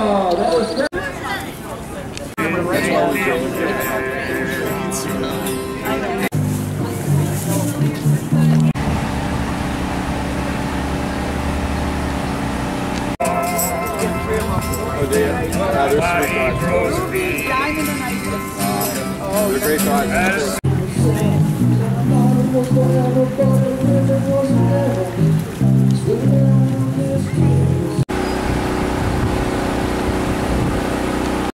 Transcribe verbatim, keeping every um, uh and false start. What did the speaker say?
Oh, that was great. Oh, dear. Uh, they're sweet dogs. Oh, they're great dogs.